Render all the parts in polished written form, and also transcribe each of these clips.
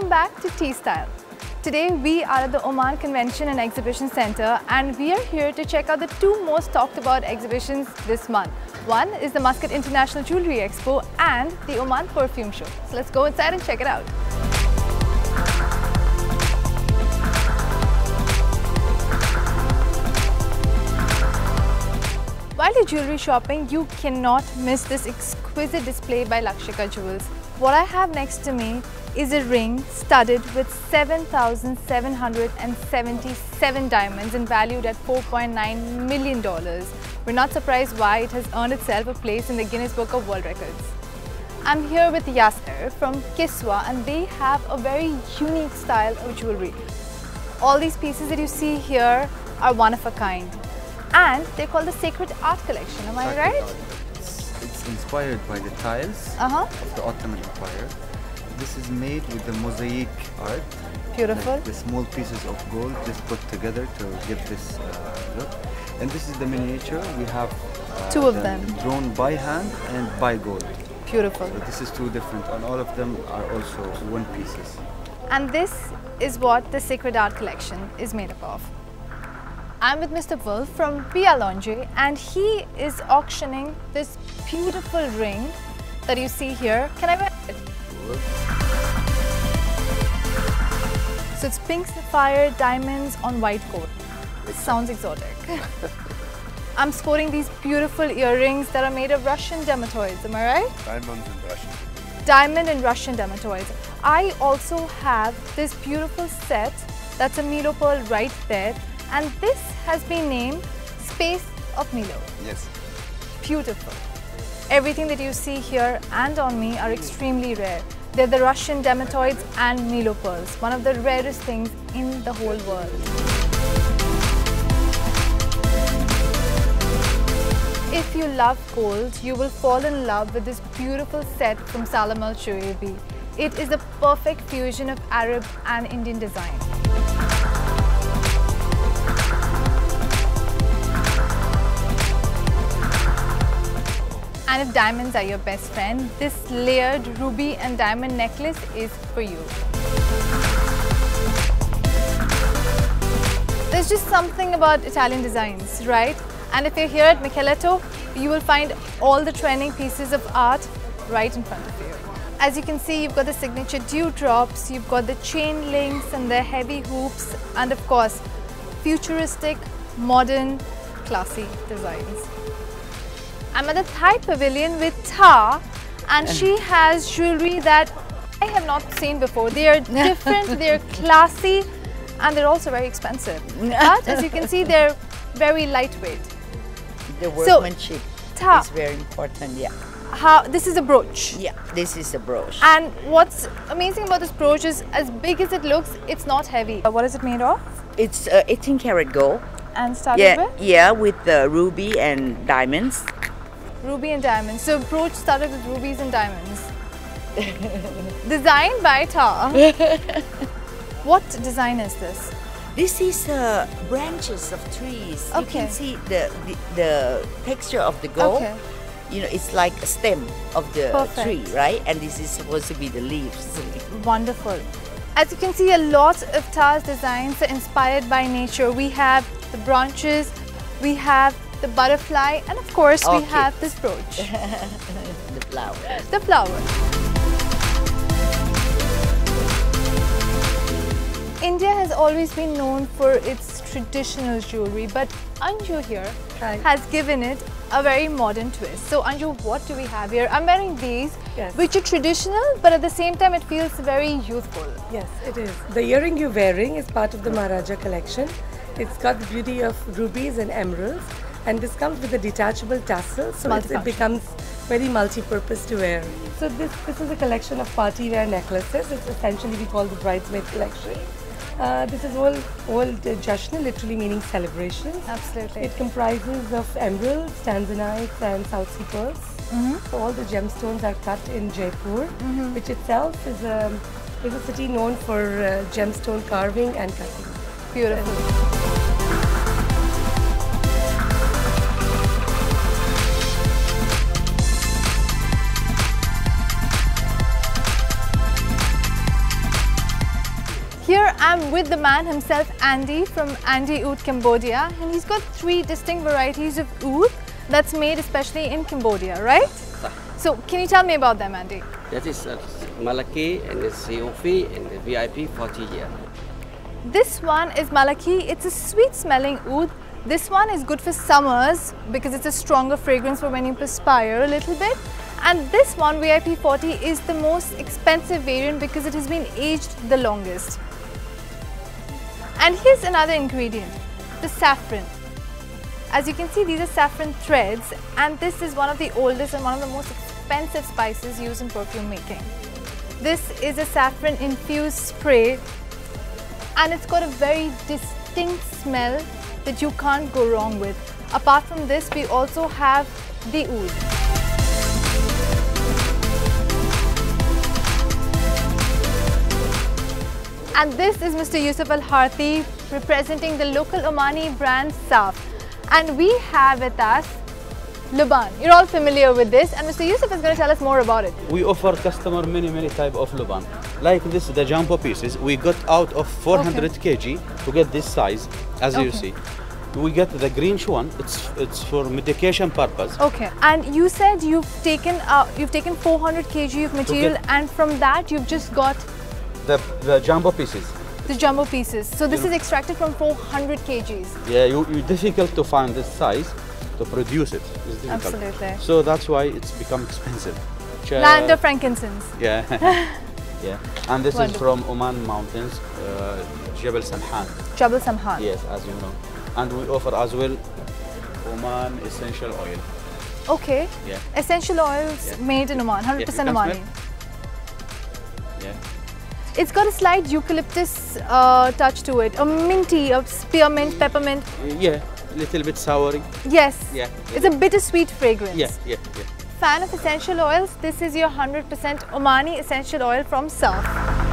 Welcome back to T-Style. Today we are at the Oman Convention and Exhibition Center and we are here to check out the two most talked about exhibitions this month. One is the Muscat International Jewelry Expo and the Oman Perfume Show. So let's go inside and check it out. While you're jewelry shopping, you cannot miss this exquisite display by Lakshika Jewels. What I have next to me is a ring studded with 7,777 diamonds and valued at $4.9 million. We're not surprised why it has earned itself a place in the Guinness Book of World Records. I'm here with Yasser from Kiswa and they have a very unique style of jewelry. All these pieces that you see here are one of a kind. And they're called the Sacred Art Collection, am I right? It's inspired by the tiles of the Ottoman Empire. This is made with the mosaic art. Beautiful. Like the small pieces of gold just put together to give this look. And this is the miniature. We have two of them drawn by hand and by gold. Beautiful. So this is two different, and all of them are also one pieces. And this is what the Sacred Art Collection is made up of. I'm with Mr. Wolf from Pia Laundry and he is auctioning this beautiful ring that you see here. Can I wear it? Sure. So it's pink sapphire diamonds on white gold. It sounds exotic. I'm sporting these beautiful earrings that are made of Russian dermatoids, am I right? Diamonds and Russian. Diamond and Russian dermatoids. I also have this beautiful set that's a Milo pearl right there. And this has been named Space of Milo. Yes. Beautiful. Everything that you see here and on me are extremely rare. They're the Russian dermatoids and Milo pearls, one of the rarest things in the whole world. If you love gold, you will fall in love with this beautiful set from Salam Al Shuaibi. It is the perfect fusion of Arab and Indian design. And if diamonds are your best friend, this layered ruby and diamond necklace is for you. There's just something about Italian designs, right? And if you're here at Micheletto, you will find all the trending pieces of art right in front of you. As you can see, you've got the signature dewdrops, you've got the chain links and the heavy hoops, and of course, futuristic, modern, classy designs. I'm at the Thai Pavilion with Ta and she has jewelry that I have not seen before. They are different, they're classy and they're also very expensive. But as you can see, they're very lightweight. The workmanship is very important, yeah. This is a brooch? Yeah, this is a brooch. And what's amazing about this brooch is as big as it looks, it's not heavy. What is it made of? It's 18 karat gold. And started with? Yeah, with the ruby and diamonds. Ruby and diamonds. So brooch started with rubies and diamonds. Designed by Ta. What design is this? This is branches of trees. Okay. You can see the texture of the gold. Okay. You know, it's like a stem of the tree, right? And this is supposed to be the leaves. Wonderful. As you can see, a lot of Ta's designs are inspired by nature. We have the branches, we have the butterfly, and of course we have this brooch. The flower. The flower. India has always been known for its traditional jewelry, but Anju here has given it a very modern twist. So Anju, what do we have here? I'm wearing these, which are traditional, but at the same time it feels very youthful. Yes, it is. The earring you're wearing is part of the Maharaja collection. It's got the beauty of rubies and emeralds. And this comes with a detachable tassel, so it becomes very multi-purpose to wear. So this is a collection of party wear necklaces. It's essentially we call the bridesmaid collection. This is old Jashna, literally meaning celebration. Absolutely. It comprises of emeralds, tanzanites and South Sea pearls. So all the gemstones are cut in Jaipur, which itself is a city known for gemstone carving and cutting. Beautiful. I'm with the man himself, Andy, from Andy Oud, Cambodia, and he's got 3 distinct varieties of oud that's made especially in Cambodia, right? So, can you tell me about them, Andy? That is Malaki and the Siofi and the VIP 40 year. This one is Malaki. It's a sweet smelling oud. This one is good for summers because it's a stronger fragrance for when you perspire a little bit. And this one, VIP 40, is the most expensive variant because it has been aged the longest. And here's another ingredient, the saffron. As you can see, these are saffron threads, and this is one of the oldest and one of the most expensive spices used in perfume making. This is a saffron infused spray, and it's got a very distinct smell that you can't go wrong with. Apart from this, we also have the oud. And this is Mr. Yusuf Al Harthi representing the local Omani brand Saf. And we have with us Luban. You're all familiar with this, and Mr. Yusuf is going to tell us more about it. We offer customer many type of Luban. Like this, the jumbo pieces, we got out of 400 kg to get this size, as you see. We get the greenish one. It's for medication purpose. Okay. And you said you've taken 400 kg of material, and from that you've just got the jumbo pieces. The jumbo pieces. So this is extracted from 400 kgs. Yeah, you're difficult to find this size to produce it. It's difficult. Absolutely. So that's why it's become expensive. Land of frankincense. Yeah. Yeah. And this Wonderful. is from Oman mountains, Jebel Samhan. Jebel Samhan. Yes, as you know. And we offer as well Oman essential oil. Okay. Yeah. Essential oils made in Oman, 100% Omani. Yeah. It's got a slight eucalyptus touch to it, a minty, a spearmint, peppermint. Yeah, a little bit soury. Yes. Yeah. It's a bittersweet fragrance. Yeah. Fan of essential oils? This is your 100% Omani essential oil from Saf.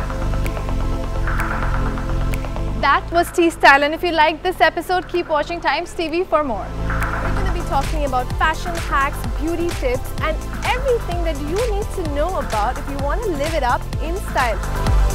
That was Tea Style, and if you liked this episode, keep watching Times TV for more. We're going to be talking about fashion hacks, beauty tips, and everything that you need to know about if you want to live it up in style.